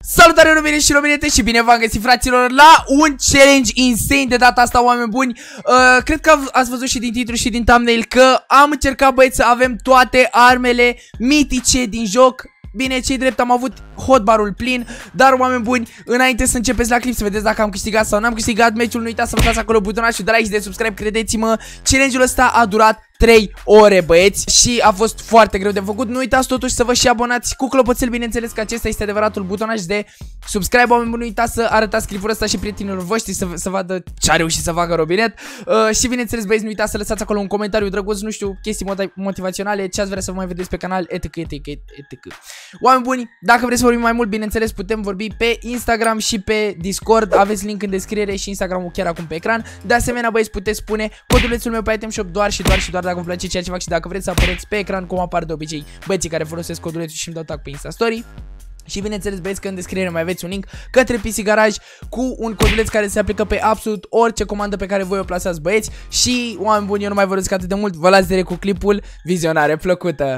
Salutare români și românete și bine v-am găsit, fraților, la un challenge insane de data asta, oameni buni. Cred că ați văzut și din titlu și din thumbnail că am încercat, băieți, să avem toate armele mitice din joc. Bine, cei drept, am avut hotbarul plin. Dar, oameni buni, înainte să începeți la clip să vedeți dacă am câștigat sau n-am câștigat meciul, nu uitați să apăsați acolo butonul de like și de subscribe. Credeți-mă, challenge-ul ăsta a durat 3 ore, băieți, și a fost foarte greu de făcut. Nu uitați totuși să vă și abonați cu clopoțel, bineînțeles că acesta este adevăratul butonaj de subscribe, oameni buni. Nu uitați să arătați clipul ăsta și prietenilor voștri să vadă ce a reușit să facă Robinet. Și bineînțeles, băieți, nu uitați să lăsați acolo un comentariu drăguț, nu știu, chestii motivaționale, ce ați vrea să vă mai vedeți pe canal, etc. Oameni buni, dacă vreți să vorbim mai mult, bineînțeles, putem vorbi pe Instagram și pe Discord. Aveți link în descriere și Instagram-ul chiar acum pe ecran. De asemenea, băieți, puteți spune codulețul meu pe item shop doar și doar dacă vă place ceea ce fac și dacă vreți să apăreți pe ecran cum apar de obicei băieții care folosesc codulețul și îmi dau tag pe Insta Story. Și bineînțeles, băieți, că în descriere mai aveți un link către PC Garage cu un coduleț care se aplică pe absolut orice comandă pe care voi o plasați, băieți. Și, oameni buni, eu nu mai vorbesc atât de mult, vă las direct cu clipul, vizionare plăcută!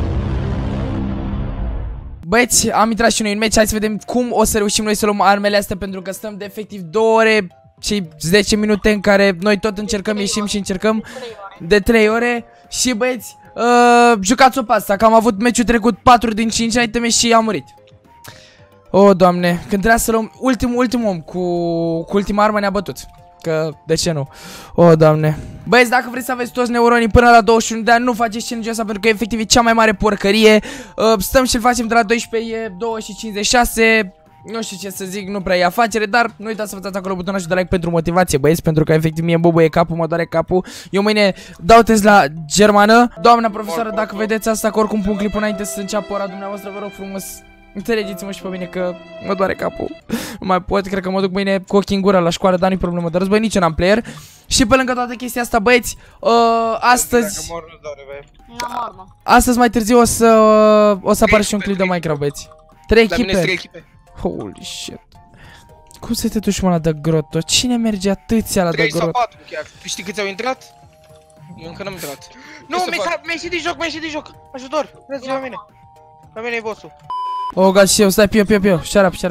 Băieți, am intrat și noi în meci, hai să vedem cum o să reușim noi să luăm armele astea, pentru că stăm de efectiv 2 ore și 10 minute în care noi tot încercăm, ieșim și încercăm de 3 ore. Și băieți, jucați-o pe asta, că am avut meciul trecut 4 din 5 iteme și am murit. O, Doamne, când trebuia să luăm ultimul om cu ultima armă ne-a bătut. Că, de ce nu? O, Doamne. Băieți, dacă vreți să aveți toți neuronii până la 21 de ani, nu faceți challenge-ul ăsta, pentru că efectiv e cea mai mare porcărie. Stăm și-l facem de la 12, e 2:56. Nu știu ce să zic, nu prea e afacere, dar nu uitați să vă dați acolo butonul de like pentru motivație, băieți, pentru că efectiv mie îmi bubuie capul, mă doare capul. Eu mâine dau test la germană. Doamna profesoară, dacă vedeți asta, că oricum pun clipul înainte să înceapă ora dumneavoastră, vă rog frumos, înțelegeți-mă și pe mine că mă doare capul. Nu mai pot, cred că mă duc mâine cu ochii în gură la școală, dar nu-i problemă, dar băi, nici eu n-am player. Și pe lângă toată chestia asta, băieți, astăzi mai târziu o să apară și un clip de Minecraft, băieți. 3 echipe. Holy shit. Cum să te duci, mă, la de groto? Cine merge atâția la de groto? 3 sau 4 chiar. Știi câți au intrat? Eu încă n-am intrat. Nu, mi-a ieșit din joc, Ajutor, vreți la mine. La mine e bossul. Oh, god, și eu, stai, pio. Shut up.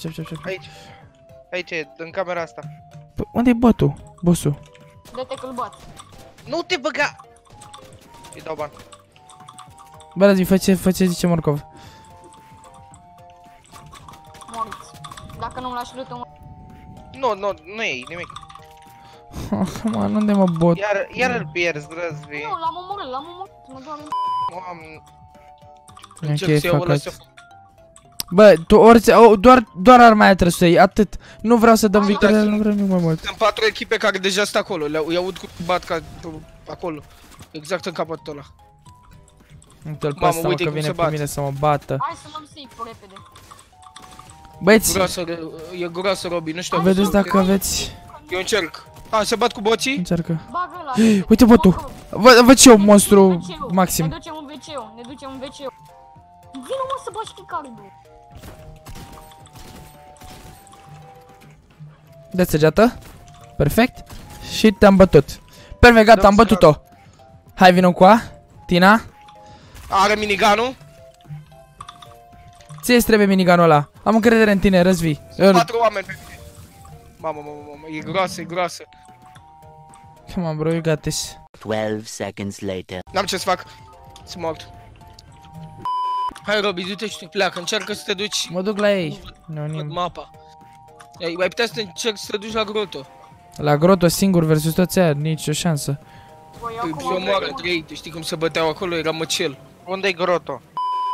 Aici e, în camera asta. Unde e bossul? Dă-te că-l bat. Nu te băga! Îi dau bani. Bă, Razi, fă ce zice Morcov. Dacă nu-mi lași loot-ul... Nu e nimic. Mă, unde mă bot? Iar îl pierzi, Răzvi. Nu, l-am omorât, mă doare. Ok, fac. Bă, tu doar arma aia trebuie să iei, atât. Nu vreau să dăm victoria, nu vreau nimic mai mult. Sunt 4 echipe care deja sunt acolo, îi aud cu bat ca acolo. Exact în capătul ăla. Uite-l pe ăsta, mă, că vine pe mine să mă bată. Hai să luăm safe, repede. Băieți, e groasă, Robi, nu știu. Vedeți dacă aveți... Eu încerc. Se bat cu boții? Încercă. Uite botul. Văd și eu monstru maxim. Ne ducem în WC-ul. Vino, mă, să bași Ricardo. Dă săgeată. Perfect. Și te-am bătut. Perfect, gata, am bătut-o. Hai, vino cu a. Tina. Are miniganul. Ție-ți trebuie miniganul ăla. Am încredere în tine, Răzvi. 4 oameni pe mine. Mamă, e groasă. Come on, bro, you got this. 12 seconds later. N-am ce să fac. Sunt mort. Hai, Robi, du-te și tu pleacă, încearcă să te duci. Mă duc la ei. Văd mapa. Ai putea să încerci să te duci la groto. La groto singur versus toți aia, nicio șansă. Păi omoară între ei, tu știi cum se băteau acolo, era măcel. Unde-i groto?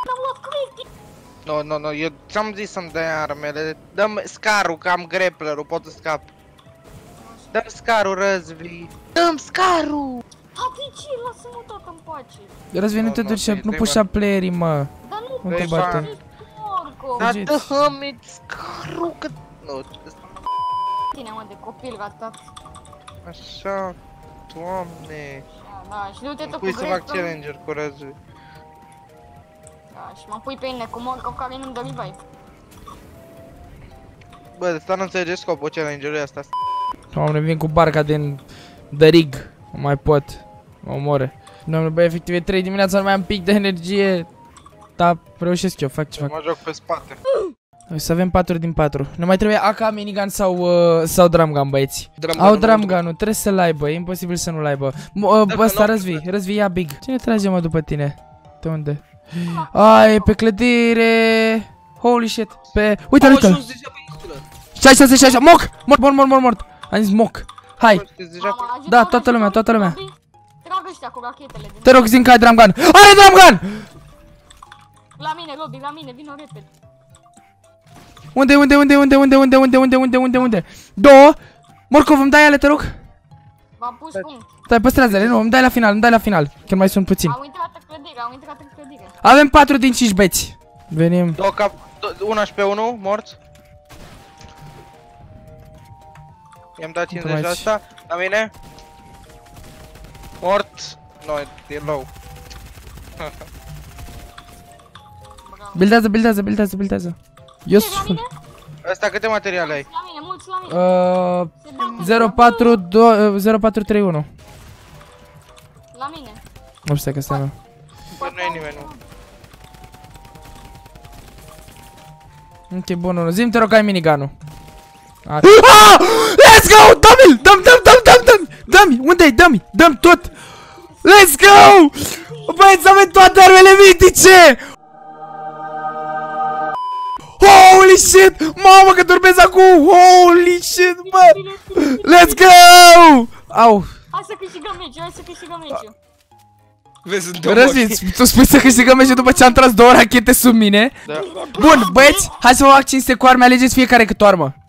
Nu, eu ți-am zis să-mi dai armele. Dă-mi scarul, că am grappler-ul, pot să scap. Dă-mi scarul, Răzvi. Dă-mi scarul! De ce? Lasă-mă tot în pace. Răzvi, nu te duce, nu pușa playerii, mă. Dar nu te bate. Dar dă-mi scarul, că... Nu, tine, mă, de copil, gata. Așa, Doamne. Da, și du-te tot cu Pui să fac challenger cu Răzvi. Da, și mă pui pe mine cu Morcov care nu-mi dă revive. Bă, de asta nu înțelegeți scopul challenge-ului ăsta. Doamne, vin cu barca din The Rig. Nu mai pot. Mă omoare. Doamne, băi, efectiv e 3 dimineața, nu mai am pic de energie. Da, reușesc eu, fac ce fac. Mă joc pe spate. O să avem 4 din 4. Ne mai trebuie AK, minigun sau drum gun, băieți. Au drum gun-ul, trebuie să-l aibă, e imposibil să nu-l aibă. Ăsta, Răzvi, ia big. Cine trage, mă, după tine? De unde? Ai, pe clădire. Holy shit. Uite-l, uite-l. 6, mort. Am zis moc. Hai. Da, toată lumea. Trag ăștia cu rachetele. Te rog, zi-mi că ai drum gun. Are drum gun! La mine, Robi, la mine, vino repede. Unde? 2. Morcov, îmi dai ale, te rog? V-am pus punct. Stai, păstrează-le, nu, îmi dai la final, că mai sunt puțini. Au intrat în clădire, Avem 4 din 5 beți. Venim. 1 pe 1, mort. I-am dat 50 de asta, la mine. Mort. No, e low. Buildează. Eu sunt. Asta câte materiale ai? La mine, mulți la mine. 0431. La mine. Nu știu că stai, mă. Nu e nimeni, nu. Ok, bun, zi-mi, te rog, ai minigun-ul. Let's go! Dă-mi! Unde-i? Dă-mi tot! Let's go! Băieți, avem toate armele mitice! Holy shit! Mamă, că turbez acum! Holy shit, bă! Let's go! Au! Hai să câștigăm meciul, Vezi, Răzvi, tu spui să câștigăm meciul după ce am tras 2 rachete sub mine? Da. Bun, băieți, hai să vă fac 500 cu arme, alegeți fiecare câte o armă.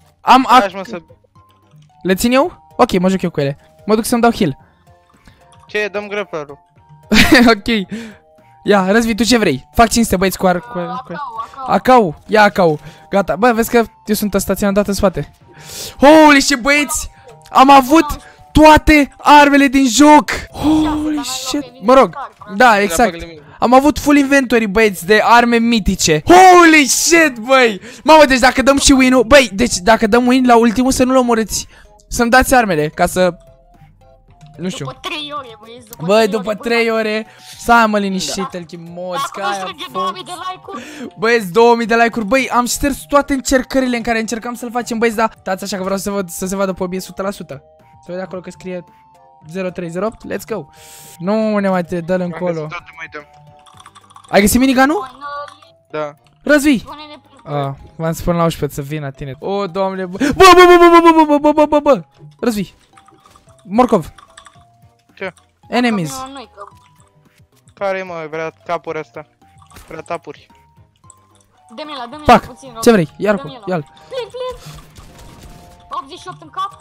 Le țin eu? Ok, mă joc eu cu ele. Mă duc să-mi dau heal. Ce? Dăm grăpărul. Ok. Ia, Răzvi, tu ce vrei? Fac 500 băieți cu Acau. Ia Acau. Gata. Bă, vezi că eu sunt staționat în spate. Holy shit, băieți! Am avut toate armele din joc. Holy shit. Mă rog. Da, exact. Am avut full inventory, băieți, de arme mitice. Holy shit, băi! Mamă, deci dacă dăm și win-ul, băi, deci dacă dăm win la ultimul să nu-l omorâți. Să-mi dați armele, ca să... Nu știu. După 3 ore, băieți, Băi, după 3 ore. Stai, mă, liniștit, el chimoți, că aia... 2000 de like-uri. Băieți, 2000 de like-uri. Băi, am șters toate încercările în care încercam să-l facem, băieți, da. Stați așa că vreau să văd, să se vadă pe obiect 100%. Să vede acolo că scrie 0308, let's go. Nu ne mai dă-l încolo. Ai găsit minigun-ul? Da. Răzvi! V-am spus la 11 să vin la tine. O, doamne, bă! Bă! Răzvi! Morcov! Ce? Enemies! Care mă, vrea capuri ăsta? Vrea tapuri. Dă-mi la Pac! puțin. Ce vrei? Ia-l! Ia-l! Plin! 88 în cap.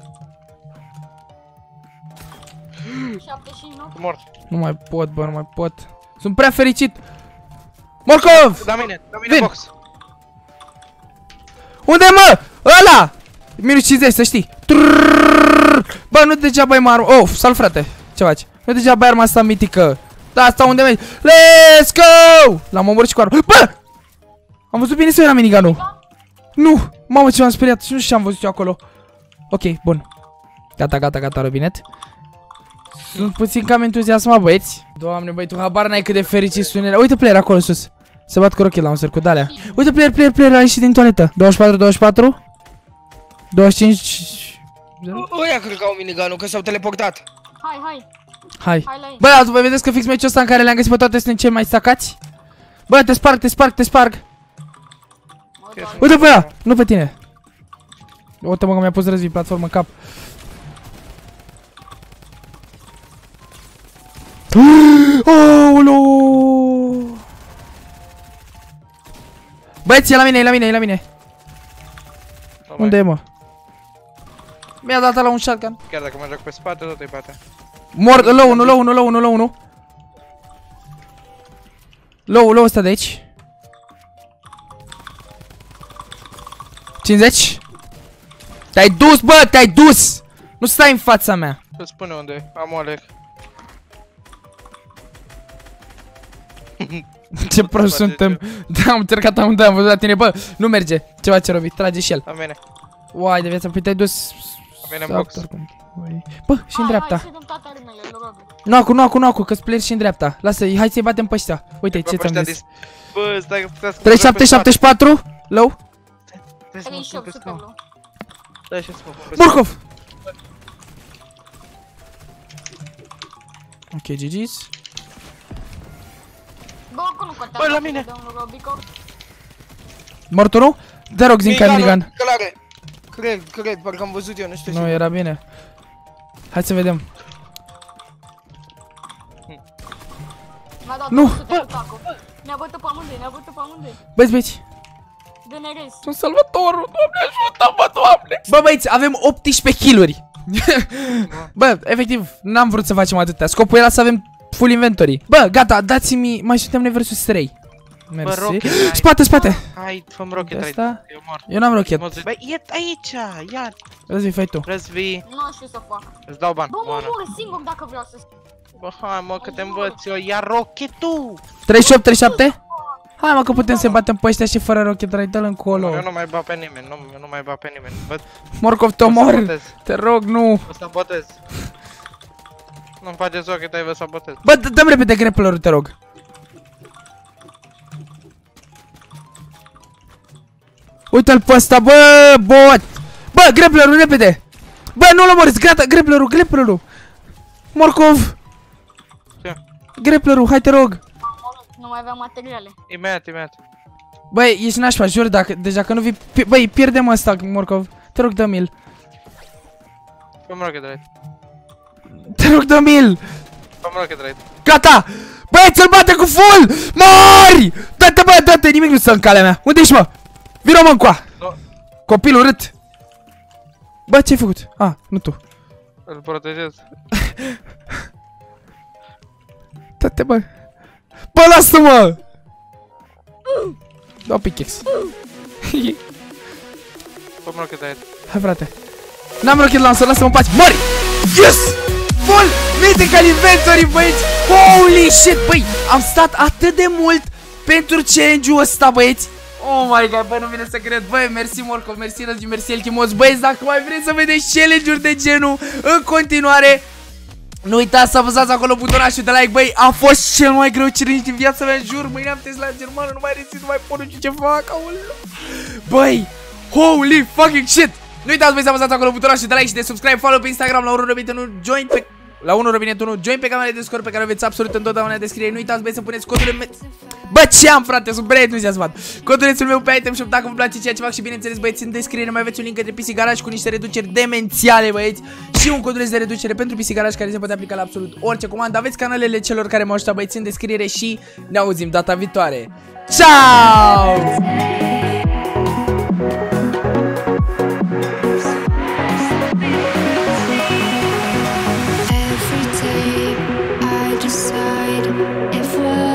79. Mort. Nu mai pot, bă, nu mai pot. Sunt prea fericit! Morcov! La mine box. Unde, mă? Ăla! Minus 50, să știi. Bă, nu degeaba ai arma. Oh, salut, frate. Ce faci? Nu degeaba ai arma asta mitică. Da, asta unde mergi? Let's go! L-am omorât și cu arma. Bă! Am văzut bine să era minigun-ul. Nu! Mamă, ce m-am speriat. Și nu știu ce am văzut eu acolo. Ok, bun. Gata, Robinet. Sunt puțin cam entuziasmat, băieți. Doamne, băi, tu habar n-ai cât de fericit sunt ele. Uite player acolo sus. Se bat cu rochit la un sărcut de alea. Uite player a ieșit din toaletă. 24. 25. Ăia cred că au minigun-ul, că s-au teleportat. Hai. Bă, azi vă vedeți că fix meciul ăsta în care le-am găsit pe toate sunt cei mai stacați? Bă, te sparg. Uite pe ea, nu pe tine. Uite, mă, că mi-a pus Răzvi platformă în cap. Ooooooo! Băieți, e la mine. Unde e, mă? Mi-a dat la un shotgun. Chiar dacă mă joc pe spate, tot e bate. Mort, low 1. Low ăsta de aici. 50. Te-ai dus, bă, te-ai dus! Nu stai în fața mea. Îți spune unde e, am Oleg. Ce prost suntem. Da, am încercat am văzut la tine, bă, nu merge. Ce face Robi? Trage și el. La mine. Uai, de viața, păi te-ai dus. La mine în box. Bă, și în dreapta. Nu acu, că-ți player și în dreapta. Lasă-i, hai să-i batem pe ăștia. Uite, ce ți-am zis. Bă, stai. 3774. Low. Stai și super low. Da, și smoke. Morcov! Ok, GG's. Bă, că nu contează. Bă, la mine. Domnul Robico. Mort unul? Te rog, zi-mi ca minigun. Călare. Cred, parcă am văzut eu, nu știu. Nu, era bine. Hai să vedem. Mi-a dat Nu. 200 cu taco. Ne-a bătut pe amândoi, Băieți, De nerez. sunt salvatorul, Doamne ajută-mă, Doamne! Bă, băieți, avem 18 kill-uri. Bă, efectiv, n-am vrut să facem atâtea. Scopul era să avem full inventory. Bă, gata, dați-mi, mai suntem noi versus 3. Mersi. rocket, Spate. Hai, fă-mi rocket De raid. asta? Eu mor. Eu n-am rocket. Băi, e aici, ia. Răzvi, fai tu. Răzvi, Nu știu să fac. îți dau bani. Bă, mă Oana. omoră singur dacă vreau să... Bă, hai mă, că te învăț eu, ia rochetul. 38, 37? Hai mă că putem să batem pe ăștia și fără rocket raid, dă-l încolo. Eu nu mai bat pe nimeni, eu nu mai bat pe nimeni. Bă, Morcov, te o omor. sabotez. Te rog, nu. O sabotez. Nu-mi faceți rocket, ai vă sabotez. Bă, dă-mi repede grappler-ul, te rog. Uite-l pe ăsta, bă, bot. Bă, grappler-ul, repede. Bă, nu-l omoriți, gata, grappler-ul. Morcov. Ce? Grappler-ul, hai te rog. Nu mai aveam materiale. Imediat. Băi, ești nașpa, jur, dacă nu vii... Băi, pierdem ăsta, Morcov. Te rog, dă-mi-l. Fă-mi rocket raid. Te rog, dă-mi-l. Fă-mi rocket raid. Gata. Băi, ți-l bate cu full. Mori. Dă-te, bă, dă-te, nimic nu stă în calea mea. Unde ești, mă? Vino, mă, încoa. Nu. Copil urât. Bă, ce-ai făcut? Ah, nu tu. Îl protejez. Dă-te, bă. Bă, lasă-mă. Dau pickaxe. Fă-mi rocket raid. Hai, frate. N-am rocket launcher, lasă-mă în pace. Mori! Yes! Full mythical inventory, băieți! Holy shit, băi! Am stat atât de mult pentru challenge-ul ăsta, băieți! Oh my god, bă, nu vine să cred. Băi, mersi Morcov, mersi Răzvi, mersi Elchimos. Băieți, dacă mai vreți să vedeți challenge-uri de genul în continuare, nu uitați să apăsați acolo butonașul de like, băi, a fost cel mai greu challenge din viața mea, jur, mâine am test la germană, nu mai rețin, nu mai pot, nu știu ce fac, aoleu. Băi, holy fucking shit! Nu uitați, băi, să apăsați acolo butonașul de like și de subscribe, follow pe Instagram la 1Robinetunu, join pe... La 1Robinetunu, join pe canalele de Discord pe care aveți absolut întotdeauna în descriere. Nu uitați, băi, să puneți codul Bă, ce am, frate, sunt băieți, nu se bat. Codulețul meu pe item shop dacă vă place ceea ce fac și bineînțeles, băieți, în descriere mai aveți un link către PC Garage cu niște reduceri demențiale, băieți, și un coduleț de reducere pentru PC Garage care se poate aplica la absolut orice comandă. Aveți canalele celor care m-au ajutat, băieți, în descriere și ne auzim data viitoare. Ciao! Every day I decide if we're